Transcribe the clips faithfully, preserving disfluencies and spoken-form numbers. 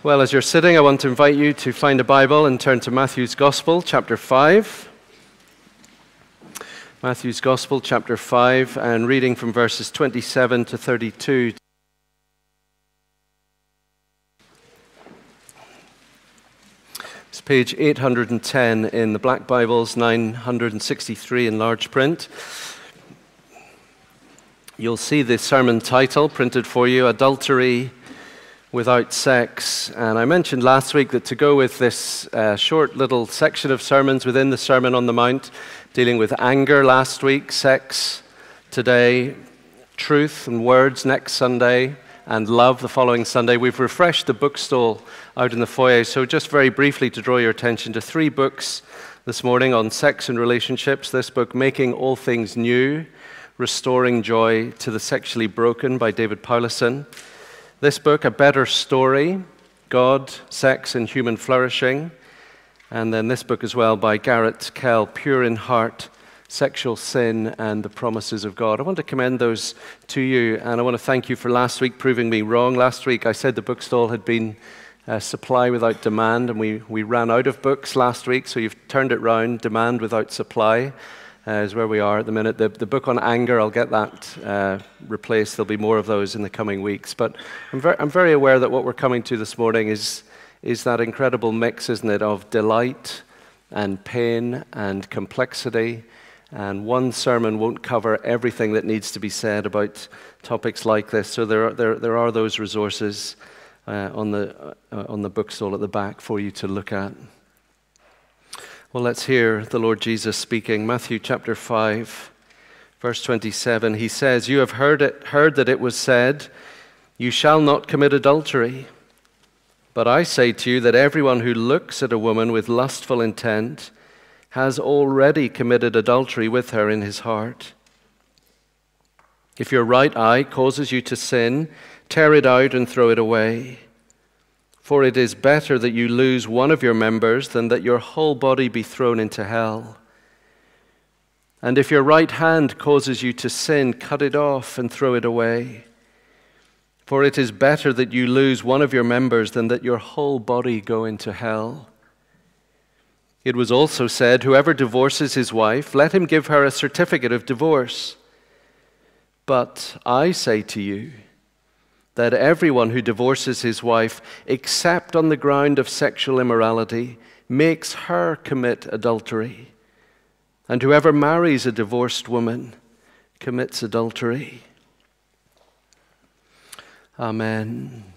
Well, as you're sitting, I want to invite you to find a Bible and turn to Matthew's Gospel, chapter five. Matthew's Gospel, chapter five, and reading from verses twenty-seven to thirty-two. It's page eight hundred ten in the Black Bibles, nine hundred sixty-three in large print. You'll see the sermon title printed for you, Adultery Without Sex. And I mentioned last week that to go with this uh, short little section of sermons within the Sermon on the Mount, dealing with anger last week, sex today, truth and words next Sunday, and love the following Sunday, we've refreshed the bookstall out in the foyer. So just very briefly to draw your attention to three books this morning on sex and relationships. This book, Making All Things New, Restoring Joy to the Sexually Broken by David Powlison. This book, A Better Story, God, Sex, and Human Flourishing. And then this book as well by Garrett Kell, Pure in Heart, Sexual Sin and the Promises of God. I want to commend those to you, and I want to thank you for last week proving me wrong. Last week I said the bookstall had been uh, supply without demand, and we, we ran out of books last week, so you've turned it round. Demand without supply uh, is where we are at the minute. The, the book on anger, I'll get that uh, replaced. There'll be more of those in the coming weeks. But I'm very, I'm very aware that what we're coming to this morning is, is that incredible mix, isn't it, of delight and pain and complexity. And one sermon won't cover everything that needs to be said about topics like this. So there are, there, there are those resources uh, on the, uh, on the bookstall at the back for you to look at. Well, let's hear the Lord Jesus speaking. Matthew chapter five, verse twenty-seven. He says, "You have heard it, heard that it was said, 'You shall not commit adultery.' But I say to you that everyone who looks at a woman with lustful intent has already committed adultery with her in his heart. If your right eye causes you to sin, tear it out and throw it away. For it is better that you lose one of your members than that your whole body be thrown into hell. And if your right hand causes you to sin, cut it off and throw it away. For it is better that you lose one of your members than that your whole body go into hell. It was also said, 'Whoever divorces his wife, let him give her a certificate of divorce.' But I say to you that everyone who divorces his wife, except on the ground of sexual immorality, makes her commit adultery. And whoever marries a divorced woman commits adultery." Amen.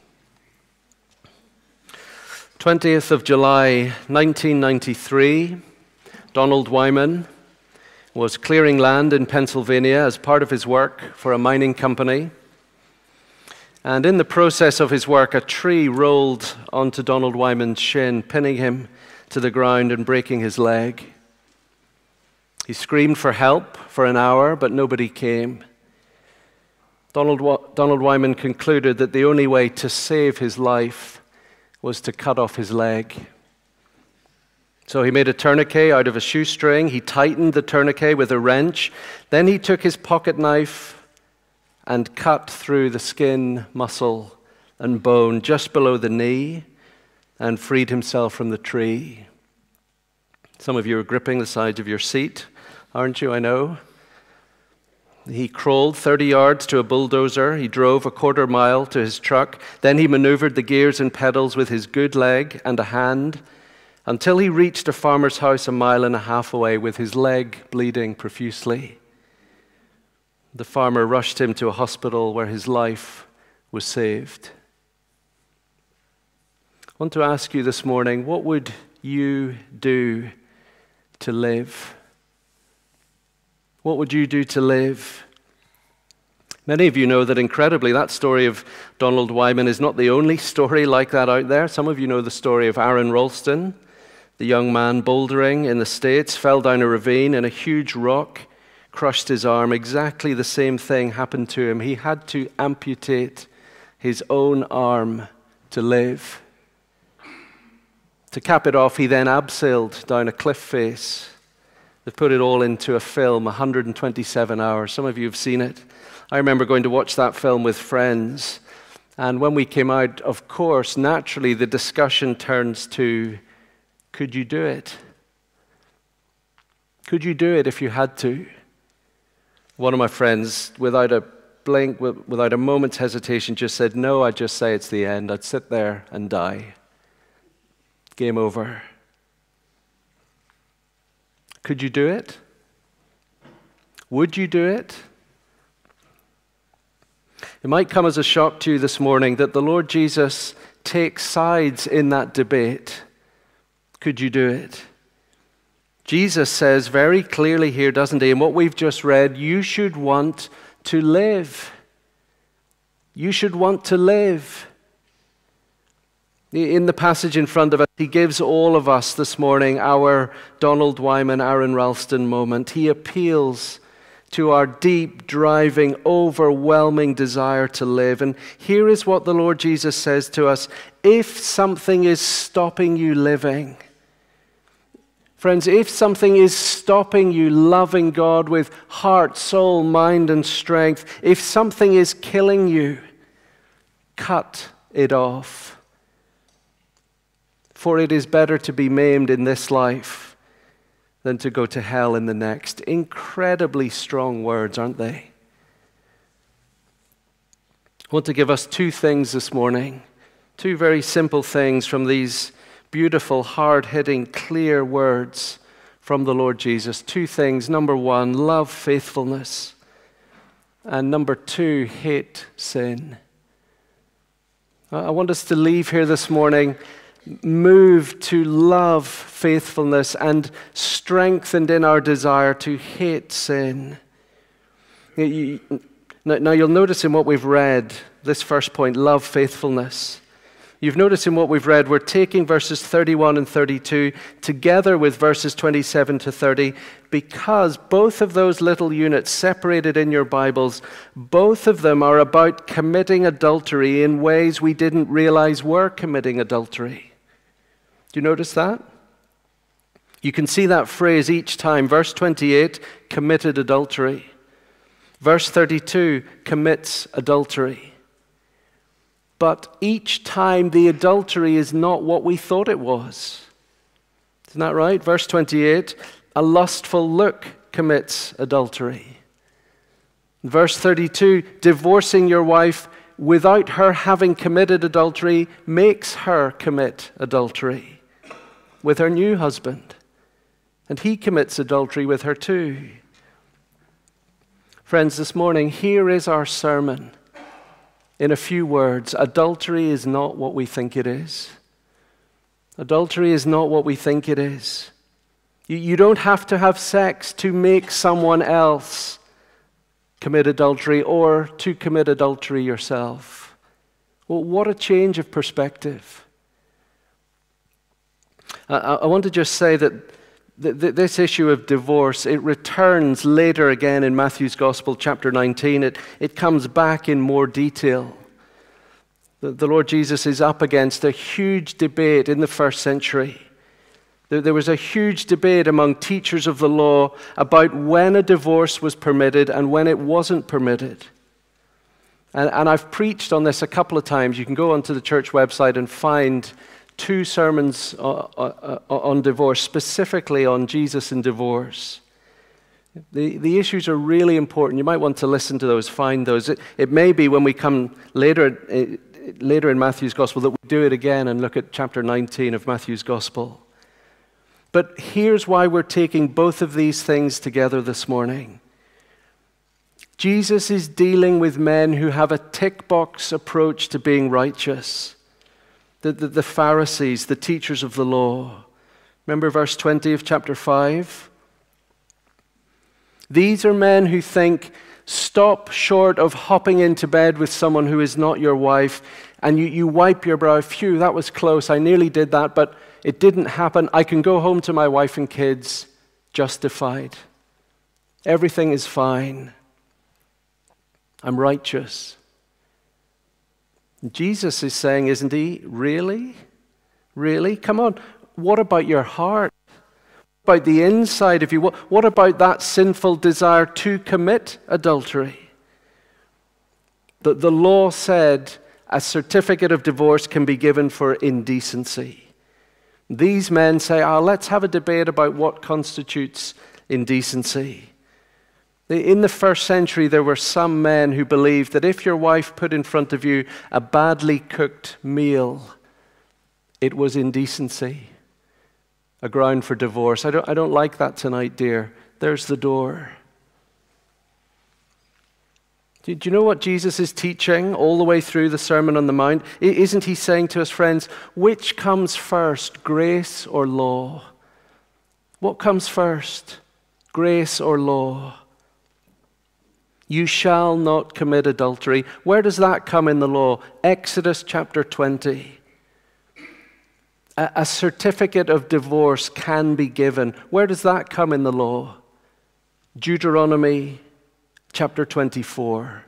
twentieth of July, nineteen ninety-three, Donald Wyman was clearing land in Pennsylvania as part of his work for a mining company. And in the process of his work, a tree rolled onto Donald Wyman's shin, pinning him to the ground and breaking his leg. He screamed for help for an hour, but nobody came. Donald, Donald Wyman concluded that the only way to save his life was to cut off his leg. So he made a tourniquet out of a shoestring. He tightened the tourniquet with a wrench. Then he took his pocket knife and cut through the skin, muscle, and bone just below the knee and freed himself from the tree. Some of you are gripping the sides of your seat, aren't you? I know. He crawled thirty yards to a bulldozer. He drove a quarter mile to his truck. Then he maneuvered the gears and pedals with his good leg and a hand until he reached a farmer's house a mile and a half away with his leg bleeding profusely. The farmer rushed him to a hospital where his life was saved. I want to ask you this morning, what would you do to live? What would you do to live? Many of you know that incredibly, that story of Donald Wyman is not the only story like that out there. Some of you know the story of Aaron Ralston, the young man bouldering in the States, fell down a ravine and a huge rock crushed his arm. Exactly the same thing happened to him. He had to amputate his own arm to live. To cap it off, he then abseiled down a cliff face. They've put it all into a film, one hundred twenty-seven hours. Some of you have seen it. I remember going to watch that film with friends, And when we came out, of course, naturally the discussion turns to, could you do it? Could you do it if you had to? One of my friends, without a blink, without a moment's hesitation, just said, no, I'd just say it's the end. I'd sit there and die. Game over. Could you do it? Would you do it? It might come as a shock to you this morning that the Lord Jesus takes sides in that debate. Could you do it? Jesus says very clearly here, doesn't he, in what we've just read, you should want to live. You should want to live. In the passage in front of us, he gives all of us this morning our Donald Wyman, Aaron Ralston moment. He appeals to our deep, driving, overwhelming desire to live. And here is what the Lord Jesus says to us. If something is stopping you living, friends, if something is stopping you loving God with heart, soul, mind, and strength, if something is killing you, cut it off. For it is better to be maimed in this life than to go to hell in the next. Incredibly strong words, aren't they? I want to give us two things this morning, two very simple things from these beautiful, hard-hitting, clear words from the Lord Jesus. Two things. Number one, love faithfulness. And number two, hate sin. I want us to leave here this morning moved to love faithfulness and strengthened in our desire to hate sin. Now you'll notice in what we've read, this first point, love faithfulness. You've noticed in what we've read, we're taking verses thirty-one and thirty-two together with verses twenty-seven to thirty, because both of those little units separated in your Bibles, both of them are about committing adultery in ways we didn't realize were committing adultery. Do you notice that? You can see that phrase each time. Verse twenty-eight, committed adultery. Verse thirty-two, commits adultery. But each time the adultery is not what we thought it was. Isn't that right? Verse twenty-eight, a lustful look commits adultery. Verse thirty-two, divorcing your wife without her having committed adultery makes her commit adultery with her new husband. And he commits adultery with her too. Friends, this morning, here is our sermon. In a few words, adultery is not what we think it is. Adultery is not what we think it is. You, you don't have to have sex to make someone else commit adultery or to commit adultery yourself. Well, what a change of perspective. I, I want to just say that th- th- this issue of divorce, it returns later again in Matthew's Gospel, chapter nineteen. It, it comes back in more detail. The, the Lord Jesus is up against a huge debate in the first century. There, there was a huge debate among teachers of the law about when a divorce was permitted and when it wasn't permitted. And, and I've preached on this a couple of times. You can go onto the church website and find two sermons on divorce, specifically on Jesus and divorce. The, the issues are really important. You might want to listen to those, find those. It, it may be when we come later, uh, later in Matthew's Gospel that we do it again and look at chapter nineteen of Matthew's Gospel. But here's why we're taking both of these things together this morning. Jesus is dealing with men who have a tick box approach to being righteous. The, the, the Pharisees, the teachers of the law. Remember verse twenty of chapter five? These are men who think, stop short of hopping into bed with someone who is not your wife, and you, you wipe your brow. Phew, that was close. I nearly did that, but it didn't happen. I can go home to my wife and kids justified. Everything is fine. I'm righteous. Jesus is saying, isn't he? Really? Really? Come on. What about your heart? What about the inside of you? What, what about that sinful desire to commit adultery? The, the law said a certificate of divorce can be given for indecency. These men say, oh, let's have a debate about what constitutes indecency. In the first century, there were some men who believed that if your wife put in front of you a badly cooked meal, it was indecency, a ground for divorce. I don't, I don't like that tonight, dear. There's the door. Do you know what Jesus is teaching all the way through the Sermon on the Mount? Isn't he saying to us, friends, which comes first, grace or law? What comes first, grace or law? You shall not commit adultery. Where does that come in the law? Exodus chapter twenty. A, a certificate of divorce can be given. Where does that come in the law? Deuteronomy chapter twenty-four.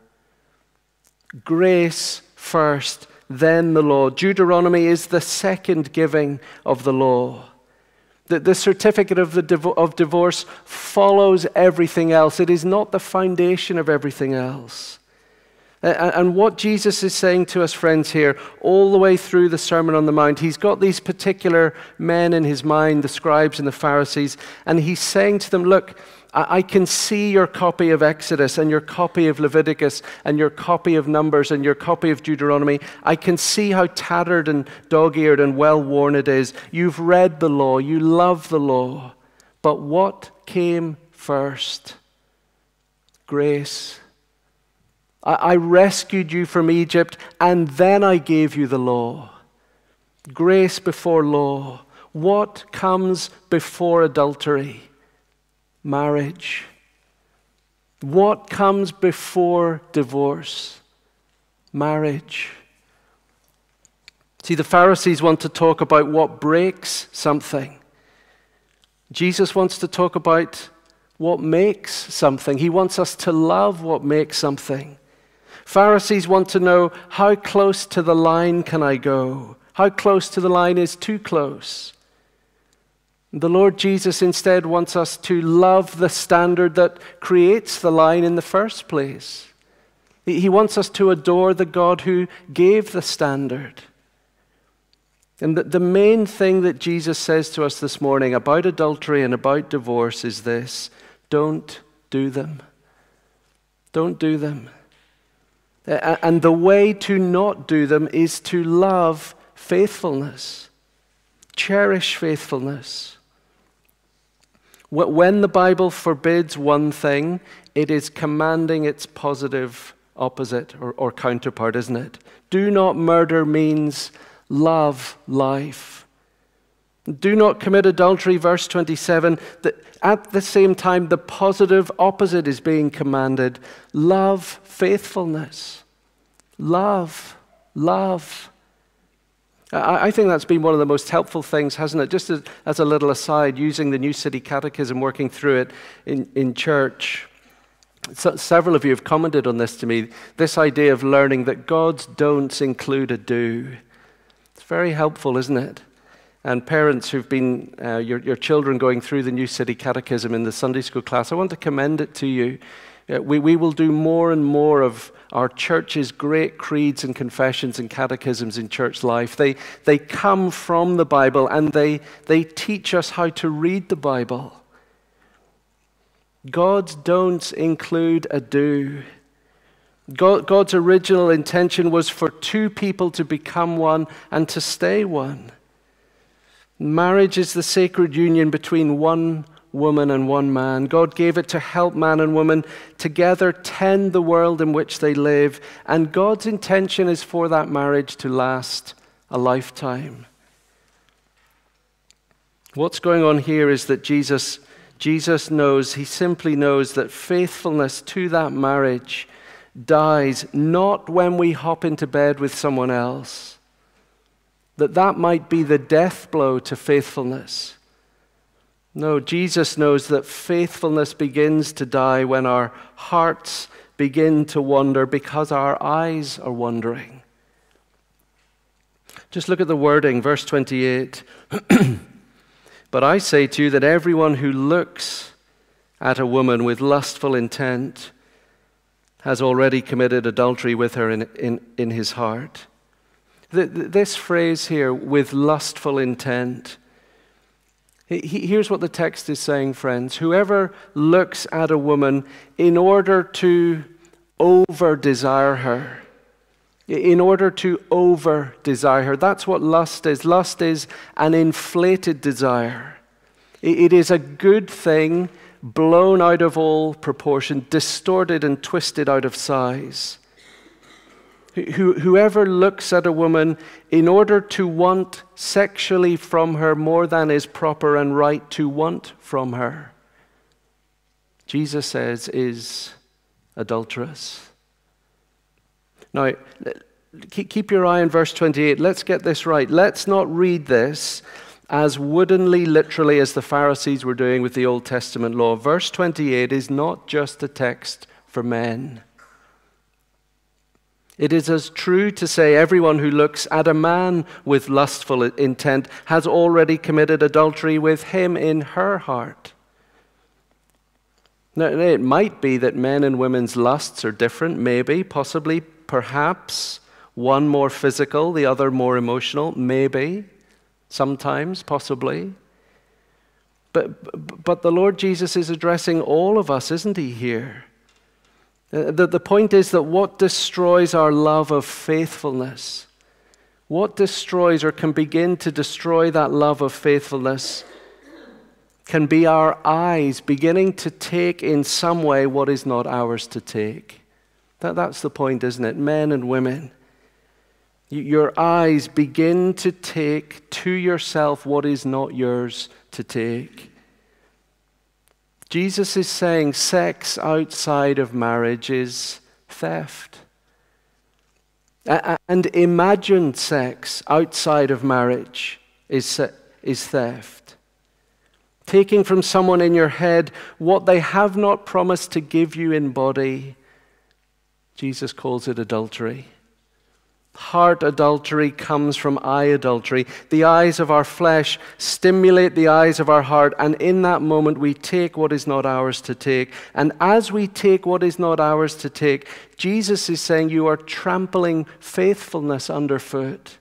Grace first, then the law. Deuteronomy is the second giving of the law. The, the certificate of, the div- of divorce follows everything else. It is not the foundation of everything else. Uh, and what Jesus is saying to us, friends, here, all the way through the Sermon on the Mount, he's got these particular men in his mind, the scribes and the Pharisees, and he's saying to them, look, I can see your copy of Exodus and your copy of Leviticus and your copy of Numbers and your copy of Deuteronomy. I can see how tattered and dog-eared and well-worn it is. You've read the law. You love the law. But what came first? Grace. I, I rescued you from Egypt, and then I gave you the law. Grace before law. What comes before adultery? Marriage. What comes before divorce? Marriage. See, the Pharisees want to talk about what breaks something. Jesus wants to talk about what makes something. He wants us to love what makes something. Pharisees want to know, how close to the line can I go? How close to the line is too close? The Lord Jesus instead wants us to love the standard that creates the line in the first place. He wants us to adore the God who gave the standard. And the, the main thing that Jesus says to us this morning about adultery and about divorce is this: don't do them. Don't do them. And the way to not do them is to love faithfulness. Cherish faithfulness. When the Bible forbids one thing, it is commanding its positive opposite or, or counterpart, isn't it? Do not murder means love life. Do not commit adultery, verse twenty-seven. That at the same time, the positive opposite is being commanded. Love faithfulness. Love, love. I think that's been one of the most helpful things, hasn't it? Just as, as a little aside, using the New City Catechism, working through it in, in church. So, several of you have commented on this to me, this idea of learning that God's don'ts include a do. It's very helpful, isn't it? And parents who've been, uh, your, your children going through the New City Catechism in the Sunday school class, I want to commend it to you. Uh, we, we will do more and more of our church's great creeds and confessions and catechisms in church life. They, they come from the Bible, and they, they teach us how to read the Bible. God's don'ts include a do. God, God's original intention was for two people to become one and to stay one. Marriage is the sacred union between one woman and one man. God gave it to help man and woman together tend the world in which they live. And God's intention is for that marriage to last a lifetime. What's going on here is that Jesus, Jesus knows, he simply knows that faithfulness to that marriage dies not when we hop into bed with someone else. That that might be the death blow to faithfulness. No, Jesus knows that faithfulness begins to die when our hearts begin to wander because our eyes are wandering. Just look at the wording, verse twenty-eight. But I say to you that everyone who looks at a woman with lustful intent has already committed adultery with her in, in, in his heart. The, the, this phrase here, with lustful intent, he, here's what the text is saying, friends. Whoever looks at a woman in order to over-desire her, in order to over-desire her, that's what lust is. Lust is an inflated desire. It, it is a good thing blown out of all proportion, distorted and twisted out of size. Who, whoever looks at a woman in order to want sexually from her more than is proper and right to want from her, Jesus says, is adulterous. Now, keep your eye on verse twenty-eight. Let's get this right. Let's not read this as woodenly literally as the Pharisees were doing with the Old Testament law. Verse twenty-eight is not just a text for men. It is as true to say everyone who looks at a man with lustful intent has already committed adultery with him in her heart. Now, it might be that men and women's lusts are different, maybe, possibly, perhaps, one more physical, the other more emotional, maybe, sometimes, possibly. But, but the Lord Jesus is addressing all of us, isn't he, here? The, the point is that what destroys our love of faithfulness, what destroys or can begin to destroy that love of faithfulness, can be our eyes beginning to take in some way what is not ours to take. That, that's the point, isn't it? Men and women, your eyes begin to take to yourself what is not yours to take. Jesus is saying sex outside of marriage is theft. And imagined sex outside of marriage is, is theft. Taking from someone in your head what they have not promised to give you in body, Jesus calls it adultery. Heart adultery comes from eye adultery. The eyes of our flesh stimulate the eyes of our heart, and in that moment we take what is not ours to take. And as we take what is not ours to take, Jesus is saying you are trampling faithfulness underfoot.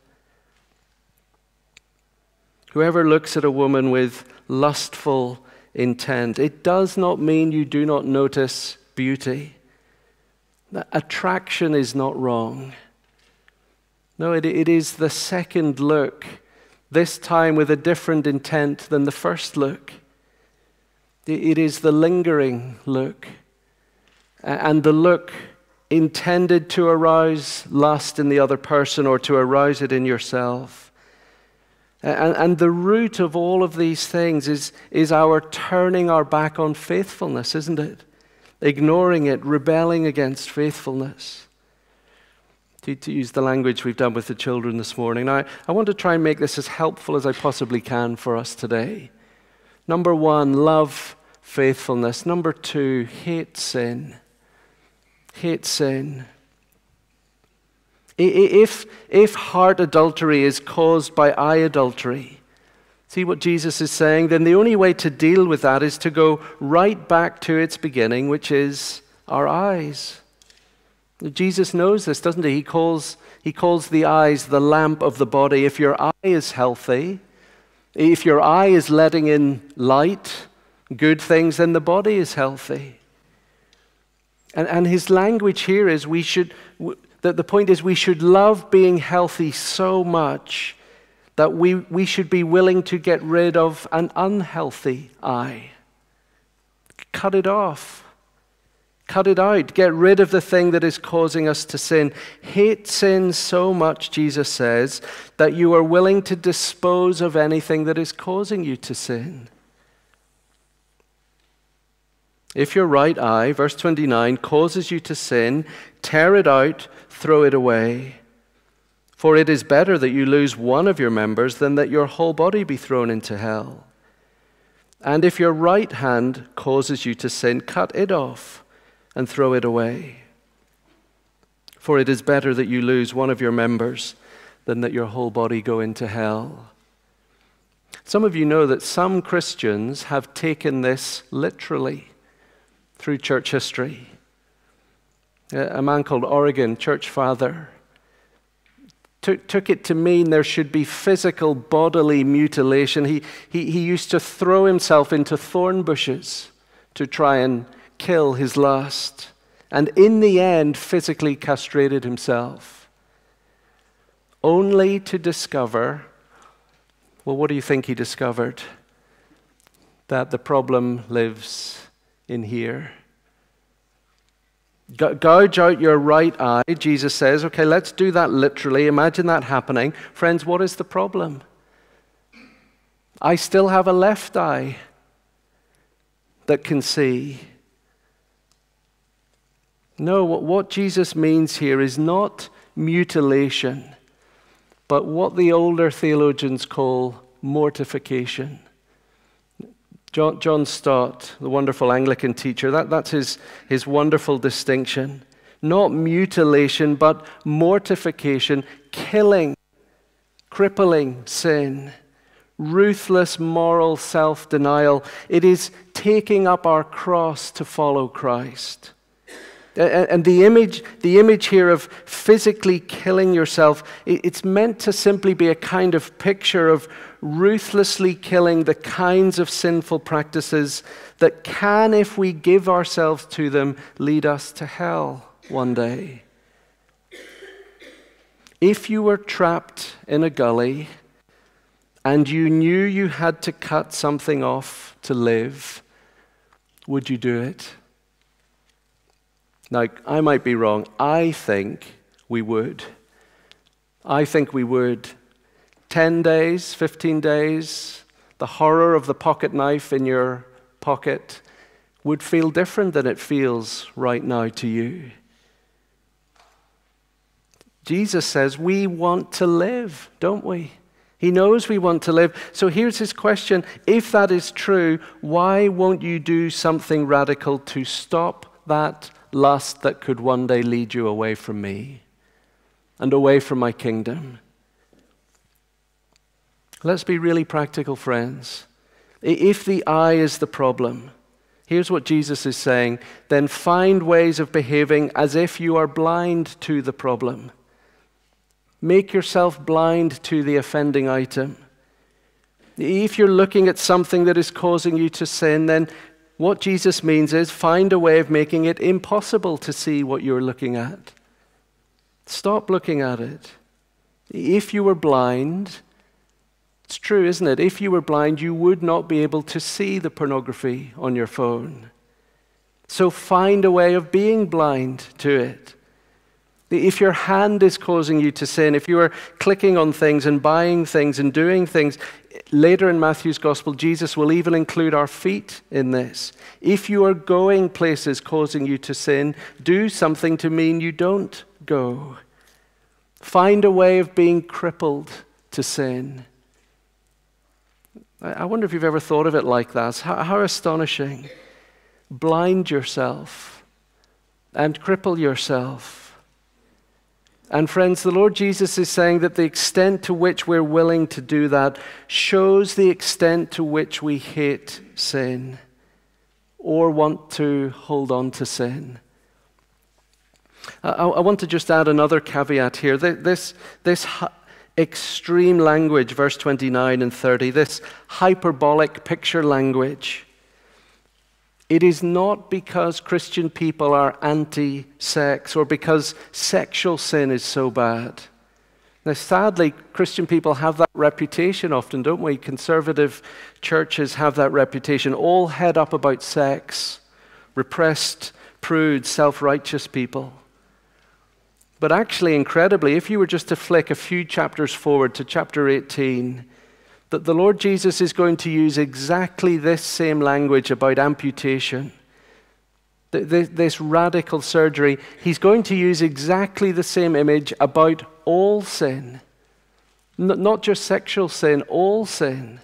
Whoever looks at a woman with lustful intent, it does not mean you do not notice beauty. Attraction is not wrong. No, it, it is the second look, this time with a different intent than the first look. It, it is the lingering look, and the look intended to arouse lust in the other person or to arouse it in yourself. And, and the root of all of these things is, is our turning our back on faithfulness, isn't it? Ignoring it, rebelling against faithfulness. To, to use the language we've done with the children this morning. Now, I want to try and make this as helpful as I possibly can for us today. Number one, love faithfulness. Number two, hate sin. Hate sin. If, if heart adultery is caused by eye adultery, see what Jesus is saying, then the only way to deal with that is to go right back to its beginning, which is our eyes. Jesus knows this, doesn't he? He calls, he calls the eyes the lamp of the body. If your eye is healthy, if your eye is letting in light, good things, then the body is healthy. And, and his language here is we should, that the point is we should love being healthy so much that we, we should be willing to get rid of an unhealthy eye. Cut it off. Cut it out. Get rid of the thing that is causing us to sin. Hate sin so much, Jesus says, that you are willing to dispose of anything that is causing you to sin. If your right eye, verse twenty-nine, causes you to sin, tear it out, throw it away. For it is better that you lose one of your members than that your whole body be thrown into hell. And if your right hand causes you to sin, cut it off and throw it away. For it is better that you lose one of your members than that your whole body go into hell. Some of you know that some Christians have taken this literally through church history. A man called Origen, church father, took, took it to mean there should be physical bodily mutilation. He, he, he used to throw himself into thorn bushes to try and kill his lust, and in the end physically castrated himself, only to discover, well, what do you think he discovered? That the problem lives in here. Gouge out your right eye, Jesus says. Okay, let's do that literally. Imagine that happening. Friends, what is the problem? I still have a left eye that can see. No, what Jesus means here is not mutilation, but what the older theologians call mortification. John, John Stott, the wonderful Anglican teacher, that, that's his, his wonderful distinction. Not mutilation, but mortification, killing, crippling sin, ruthless moral self-denial. It is taking up our cross to follow Christ. And the image, the image here of physically killing yourself, it's meant to simply be a kind of picture of ruthlessly killing the kinds of sinful practices that can, if we give ourselves to them, lead us to hell one day. If you were trapped in a gully and you knew you had to cut something off to live, would you do it? Now, I might be wrong. I think we would. I think we would. Ten days, fifteen days, the horror of the pocket knife in your pocket would feel different than it feels right now to you. Jesus says we want to live, don't we? He knows we want to live. So here's his question. If that is true, why won't you do something radical to stop that lust that could one day lead you away from me and away from my kingdom? Let's be really practical, friends. If the eye is the problem, here's what Jesus is saying, then find ways of behaving as if you are blind to the problem. Make yourself blind to the offending item. If you're looking at something that is causing you to sin, then what Jesus means is find a way of making it impossible to see what you're looking at. Stop looking at it. If you were blind, it's true, isn't it? If you were blind, you would not be able to see the pornography on your phone. So find a way of being blind to it. If your hand is causing you to sin, if you are clicking on things and buying things and doing things, later in Matthew's Gospel, Jesus will even include our feet in this. If you are going places causing you to sin, do something to mean you don't go. Find a way of being crippled to sin. I wonder if you've ever thought of it like that. How, how astonishing. Blind yourself and cripple yourself. And friends, the Lord Jesus is saying that the extent to which we're willing to do that shows the extent to which we hate sin or want to hold on to sin. I, I want to just add another caveat here. This, this extreme language, verse twenty-nine and thirty, this hyperbolic picture language, it is not because Christian people are anti-sex or because sexual sin is so bad. Now, sadly, Christian people have that reputation often, don't we? Conservative churches have that reputation, all head up about sex, repressed, prude, self-righteous people. But actually, incredibly, if you were just to flick a few chapters forward to chapter eighteen, that the Lord Jesus is going to use exactly this same language about amputation, this radical surgery. He's going to use exactly the same image about all sin, not just sexual sin, all sin.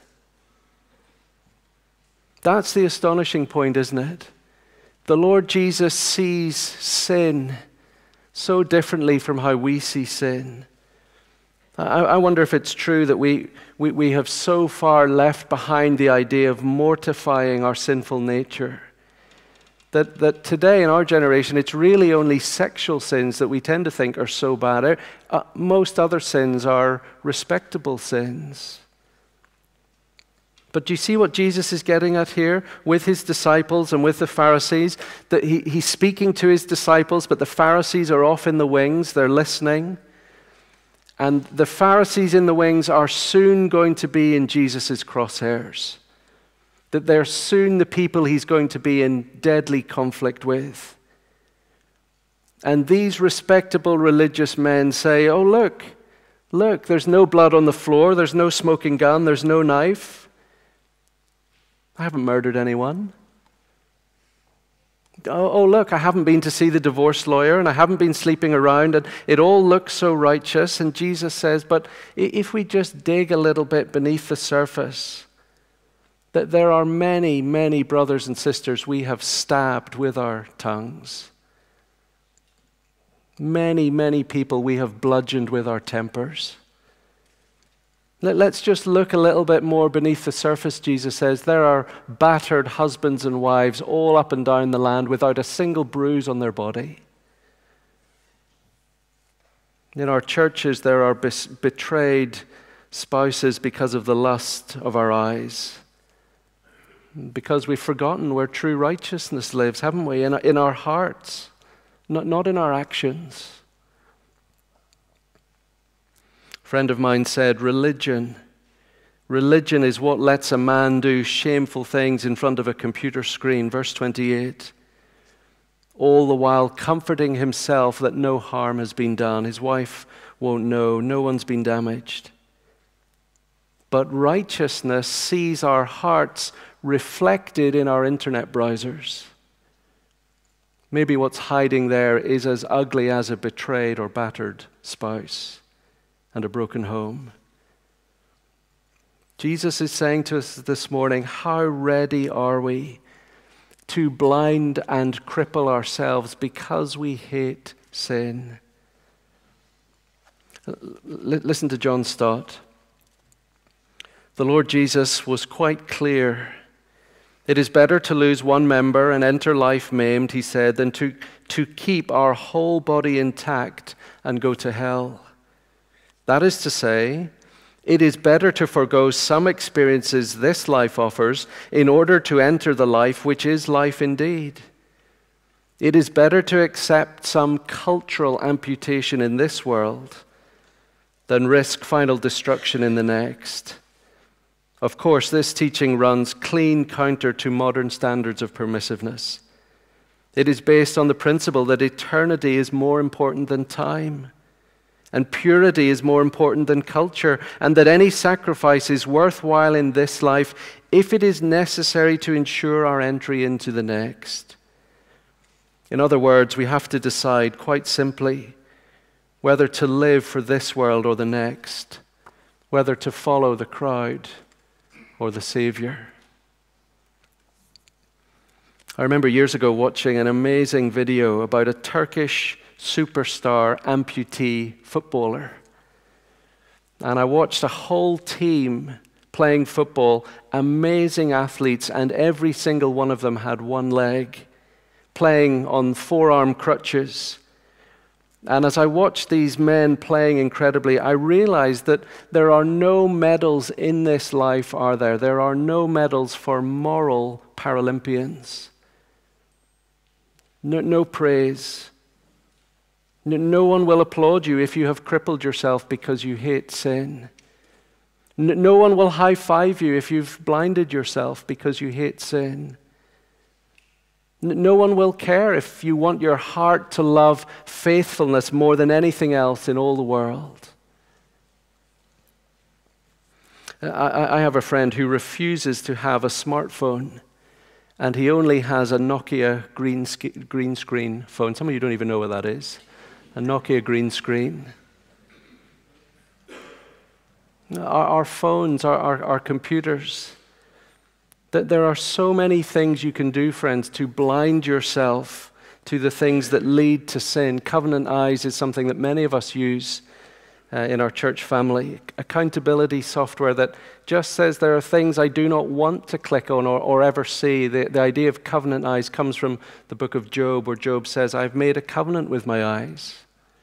That's the astonishing point, isn't it? The Lord Jesus sees sin so differently from how we see sin. I wonder if it's true that we, we, we have so far left behind the idea of mortifying our sinful nature, that, that today in our generation, it's really only sexual sins that we tend to think are so bad. Uh, most other sins are respectable sins. But do you see what Jesus is getting at here with his disciples and with the Pharisees? That he, he's speaking to his disciples, but the Pharisees are off in the wings. They're listening. And the Pharisees in the wings are soon going to be in Jesus' crosshairs. That they're soon the people he's going to be in deadly conflict with. And these respectable religious men say, oh, look, look, there's no blood on the floor, there's no smoking gun, there's no knife. I haven't murdered anyone. Oh, oh, look, I haven't been to see the divorce lawyer, and I haven't been sleeping around, and it all looks so righteous. And Jesus says, but if we just dig a little bit beneath the surface, that there are many, many brothers and sisters we have stabbed with our tongues. Many, many people we have bludgeoned with our tempers. Let's just look a little bit more beneath the surface, Jesus says. There are battered husbands and wives all up and down the land without a single bruise on their body. In our churches, there are bes- betrayed spouses because of the lust of our eyes. Because we've forgotten where true righteousness lives, haven't we? In, in our hearts, not, not in our actions. A friend of mine said, religion, religion is what lets a man do shameful things in front of a computer screen. Verse twenty-eight. All the while comforting himself that no harm has been done. His wife won't know. No one's been damaged. But righteousness sees our hearts reflected in our internet browsers. Maybe what's hiding there is as ugly as a betrayed or battered spouse and a broken home. Jesus is saying to us this morning, how ready are we to blind and cripple ourselves because we hate sin? L- listen to John Stott. The Lord Jesus was quite clear. It is better to lose one member and enter life maimed, he said, than to, to keep our whole body intact and go to hell. That is to say, it is better to forego some experiences this life offers in order to enter the life which is life indeed. It is better to accept some cultural amputation in this world than risk final destruction in the next. Of course, this teaching runs clean counter to modern standards of permissiveness. It is based on the principle that eternity is more important than time, and purity is more important than culture, and that any sacrifice is worthwhile in this life if it is necessary to ensure our entry into the next. In other words, we have to decide quite simply whether to live for this world or the next, whether to follow the crowd or the Savior. I remember years ago watching an amazing video about a Turkish superstar amputee footballer. And I watched a whole team playing football, amazing athletes, and every single one of them had one leg, playing on forearm crutches. And as I watched these men playing incredibly, I realized that there are no medals in this life, are there? There are no medals for moral Paralympians. No, no praise. No, no one will applaud you if you have crippled yourself because you hate sin. No, no one will high-five you if you've blinded yourself because you hate sin. No one will care if you want your heart to love faithfulness more than anything else in all the world. I, I have a friend who refuses to have a smartphone, and he only has a Nokia green, sk- green screen phone. Some of you don't even know what that is. A Nokia green screen. Our, our phones, our, our, our computers, that there are so many things you can do, friends, to blind yourself to the things that lead to sin. Covenant eyes is something that many of us use uh, in our church family, accountability software that just says there are things I do not want to click on or, or ever see. The, the idea of covenant eyes comes from the book of Job, where Job says, I've made a covenant with my eyes.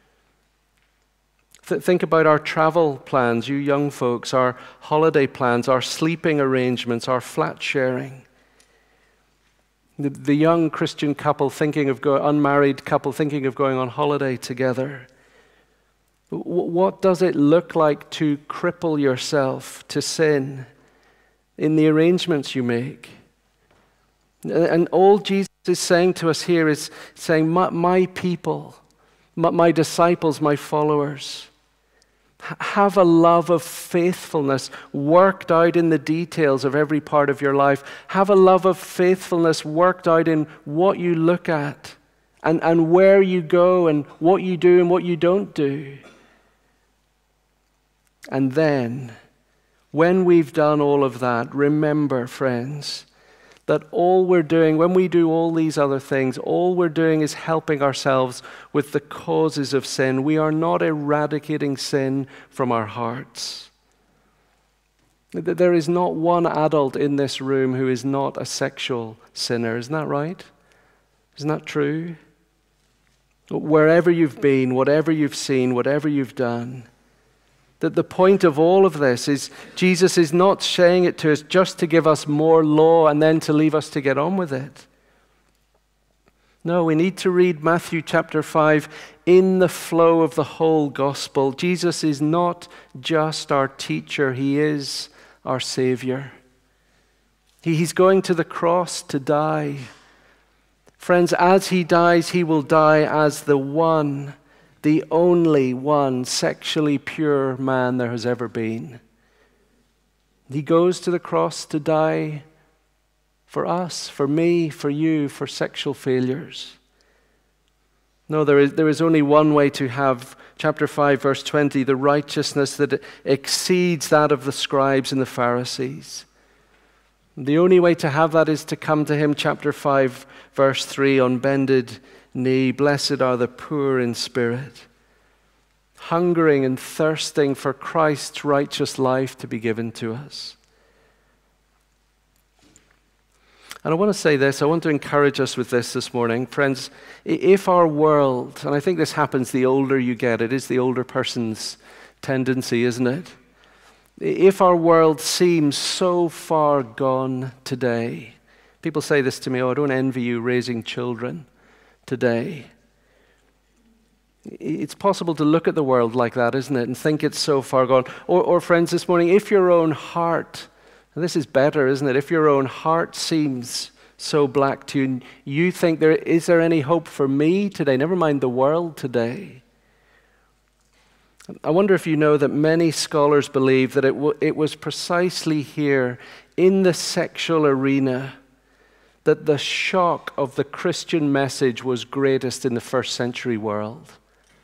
Th- think about our travel plans, you young folks, our holiday plans, our sleeping arrangements, our flat sharing. The, the young Christian couple thinking of going, unmarried couple thinking of going on holiday together. W- what does it look like to cripple yourself to sin in the arrangements you make? And all Jesus is saying to us here is saying, my, my people, my, my disciples, my followers, have a love of faithfulness worked out in the details of every part of your life. Have a love of faithfulness worked out in what you look at and, and where you go and what you do and what you don't do. And then, when we've done all of that, remember, friends, that all we're doing, when we do all these other things, all we're doing is helping ourselves with the causes of sin. We are not eradicating sin from our hearts. There is not one adult in this room who is not a sexual sinner. Isn't that right? Isn't that true? Wherever you've been, whatever you've seen, whatever you've done, that the point of all of this is Jesus is not saying it to us just to give us more law and then to leave us to get on with it. No, we need to read Matthew chapter five in the flow of the whole gospel. Jesus is not just our teacher, he is our Savior. He's going to the cross to die. Friends, as he dies, he will die as the one, the only one sexually pure man there has ever been. He goes to the cross to die for us, for me, for you, for sexual failures. No, there is, there is only one way to have, chapter five, verse twenty, the righteousness that exceeds that of the scribes and the Pharisees. The only way to have that is to come to him, chapter five, verse three, on bended knee. Blessed are the poor in spirit, hungering and thirsting for Christ's righteous life to be given to us. And I want to say this, I want to encourage us with this this morning. Friends, if our world, and I think this happens the older you get, it is the older person's tendency, isn't it? If our world seems so far gone today, people say this to me, oh, I don't envy you raising children today. It's possible to look at the world like that, isn't it, and think it's so far gone. Or, or friends, this morning, if your own heart, and this is better, isn't it? If your own heart seems so black to you, you think, there is there any hope for me today? Never mind the world today. I wonder if you know that many scholars believe that it, w- it was precisely here in the sexual arena that the shock of the Christian message was greatest in the first century world.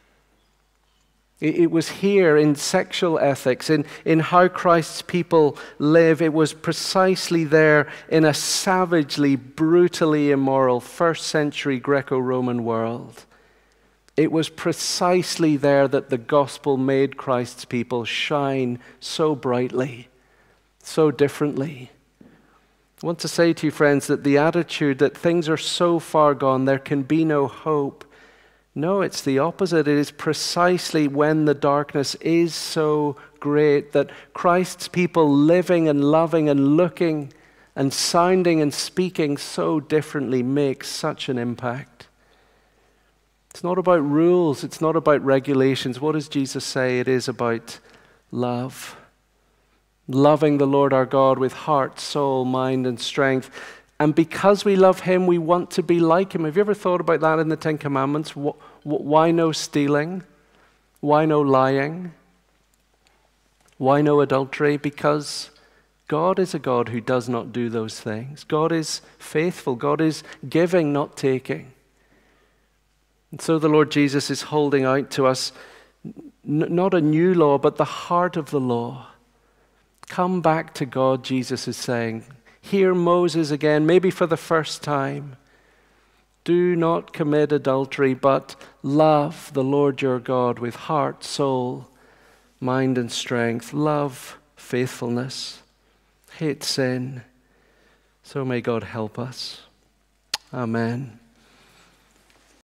It was here in sexual ethics, in, in how Christ's people live. It was precisely there in a savagely, brutally immoral first century Greco-Roman world. It was precisely there that the gospel made Christ's people shine so brightly, so differently. I want to say to you, friends, that the attitude that things are so far gone, there can be no hope. No, it's the opposite. It is precisely when the darkness is so great that Christ's people living and loving and looking and sounding and speaking so differently makes such an impact. It's not about rules. It's not about regulations. What does Jesus say? It is about love. Loving the Lord our God with heart, soul, mind, and strength. And because we love him, we want to be like him. Have you ever thought about that in the Ten Commandments? Why no stealing? Why no lying? Why no adultery? Because God is a God who does not do those things. God is faithful. God is giving, not taking. And so the Lord Jesus is holding out to us n- not a new law, but the heart of the law. Come back to God, Jesus is saying. Hear Moses again, maybe for the first time. Do not commit adultery, but love the Lord your God with heart, soul, mind and strength, love, faithfulness, hate sin. So may God help us. Amen.